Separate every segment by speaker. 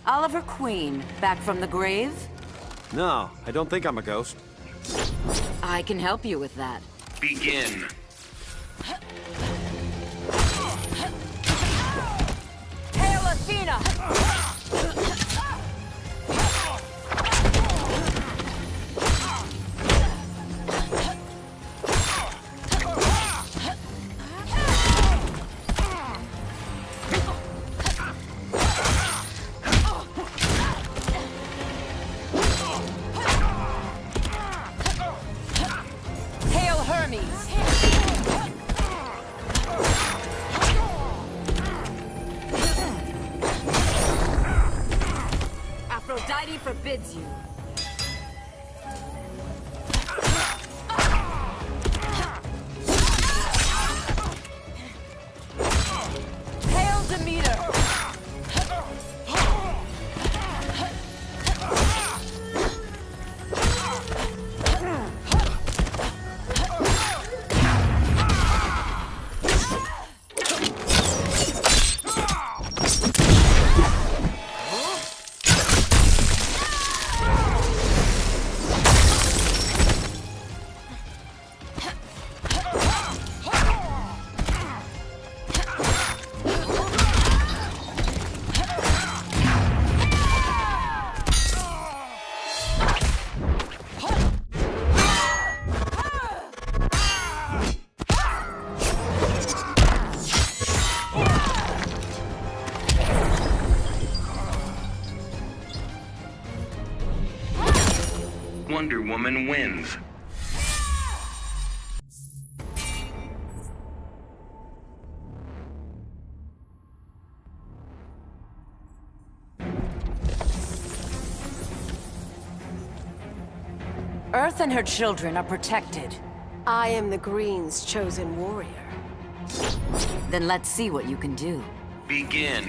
Speaker 1: Oliver Queen, back from the grave?
Speaker 2: No, I don't think I'm a ghost.
Speaker 1: I can help you with that.
Speaker 3: Begin.
Speaker 1: Hail Athena! Hail Hermes! Aphrodite forbids you. Hail Demeter!
Speaker 3: Wonder Woman wins.
Speaker 1: Earth and her children are protected.
Speaker 4: I am the Green's chosen warrior.
Speaker 1: Then let's see what you can do.
Speaker 3: Begin.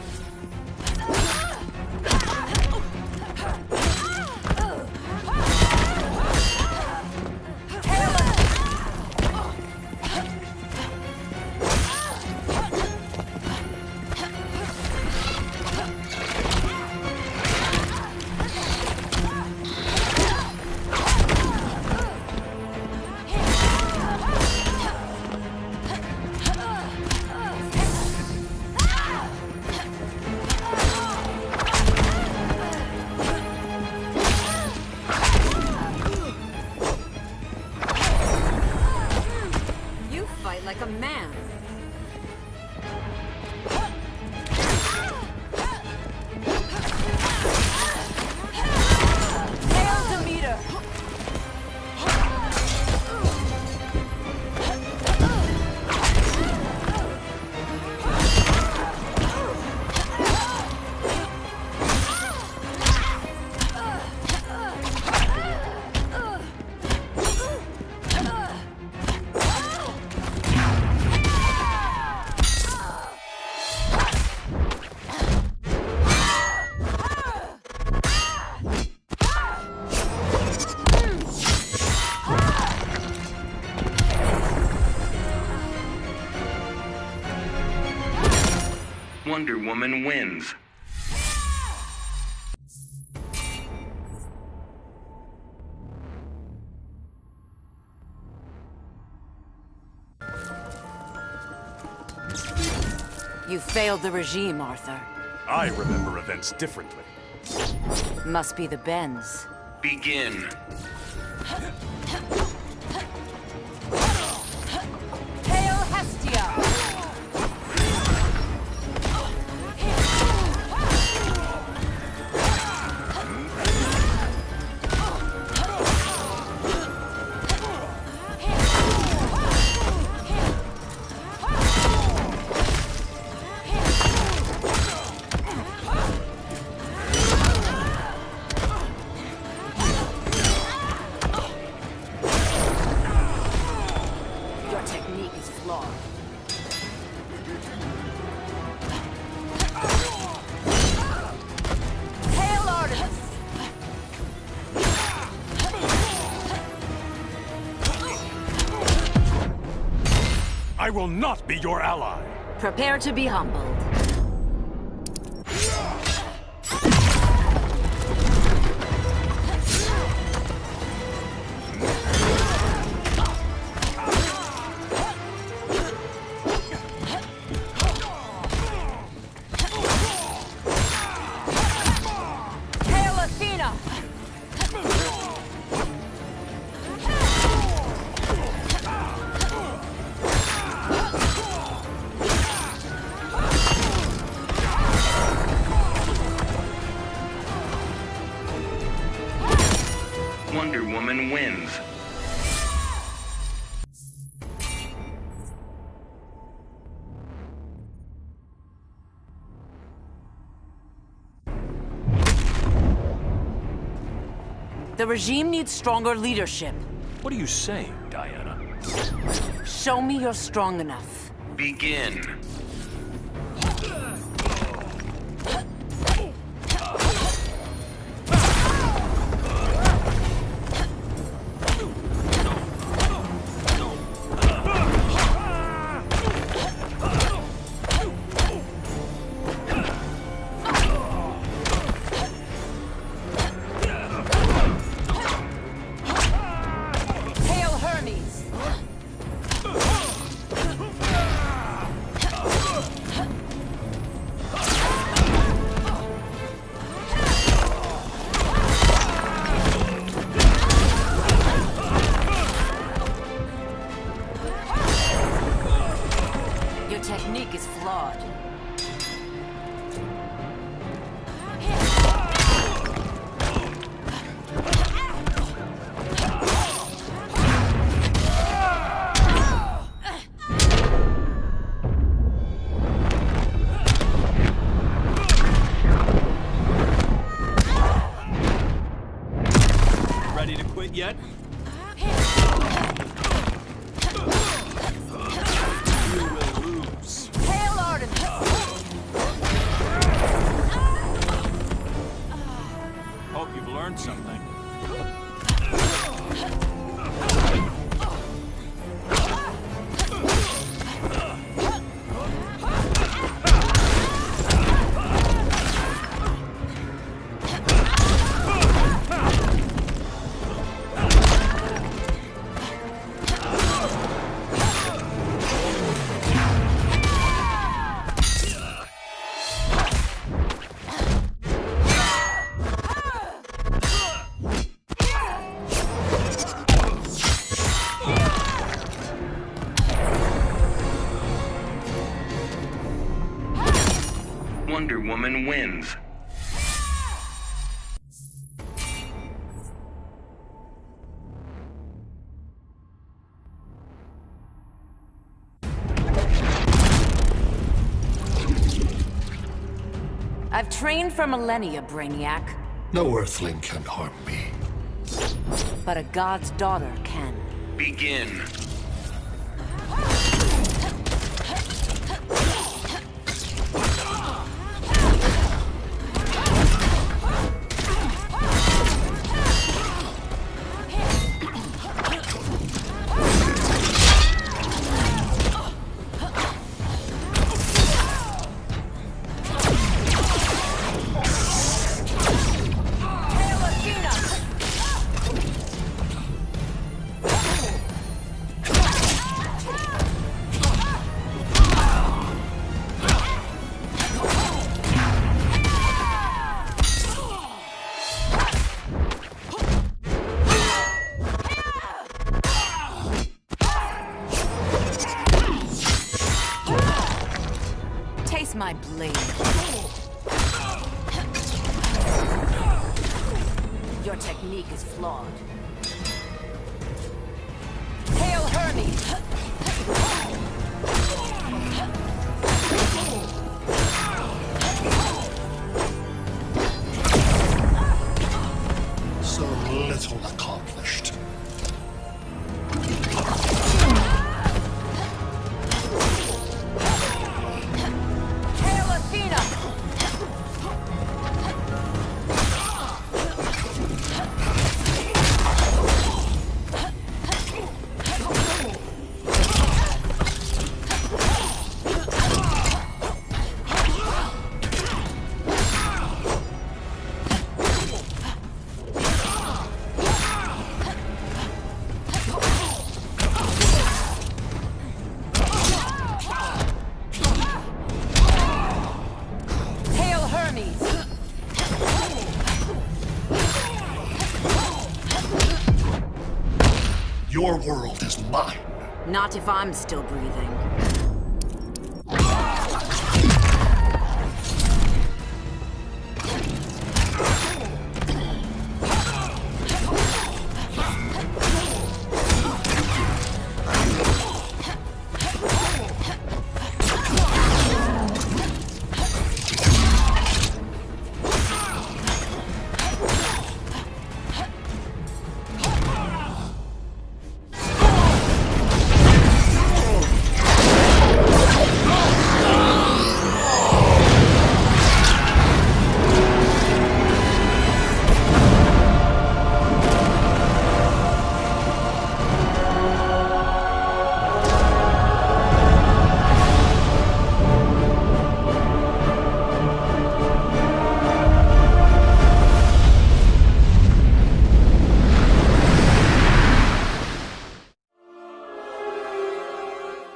Speaker 1: Like a man. Hail Demeter!
Speaker 3: Wonder Woman wins.
Speaker 1: You failed the regime, Arthur.
Speaker 5: I remember events differently.
Speaker 1: Must be the bends.
Speaker 3: Begin.
Speaker 1: Hail Hestia!
Speaker 5: I will not be your ally.
Speaker 1: Prepare to be humbled.
Speaker 3: Wonder Woman wins.
Speaker 1: The regime needs stronger leadership.
Speaker 5: What are you saying, Diana?
Speaker 1: Show me you're strong enough.
Speaker 3: Begin.
Speaker 1: Hail Hermes! Your technique is flawed.
Speaker 5: Ready to quit yet? You will lose.
Speaker 1: Hail Artemis!
Speaker 5: Hope you've learned something.
Speaker 3: Wonder Woman wins.
Speaker 1: I've trained for millennia, Brainiac,
Speaker 6: No earthling can harm me.
Speaker 1: but a god's daughter can.
Speaker 3: Begin.
Speaker 1: Hail Athena! Taste my blade. Your technique is flawed. Hail Hermes!
Speaker 6: So little accomplished.
Speaker 1: Hail Athena! Hail Hermes!
Speaker 6: Your world is mine.
Speaker 1: Not if I'm still breathing.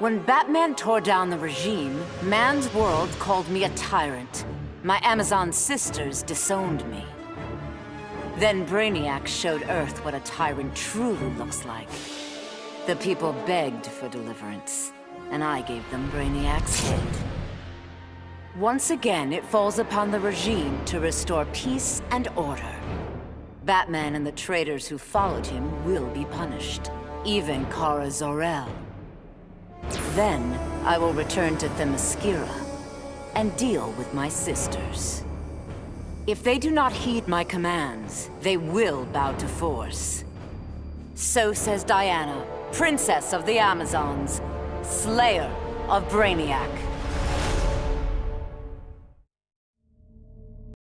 Speaker 1: When Batman tore down the regime, man's world called me a tyrant. My Amazon sisters disowned me. Then Brainiac showed Earth what a tyrant truly looks like. The people begged for deliverance, and I gave them Brainiac's head. Once again, it falls upon the regime to restore peace and order. Batman and the traitors who followed him will be punished, even Kara Zor-El. Then, I will return to Themyscira and deal with my sisters. If they do not heed my commands, they will bow to force. So says Diana, Princess of the Amazons, Slayer of Brainiac.